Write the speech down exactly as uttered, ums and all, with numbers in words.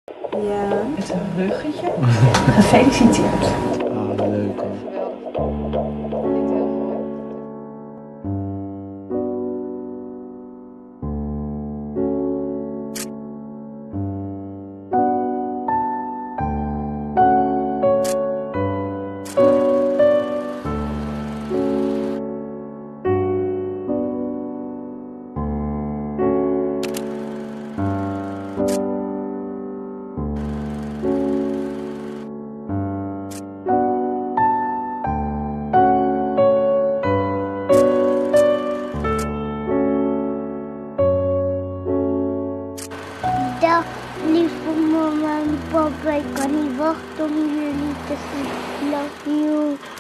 Ja. Met een ruggetje. Gefeliciteerd. Ah, leuk hoor. Dag lieve mama en papa, ik kan niet wachten om jullie te zien. Love you.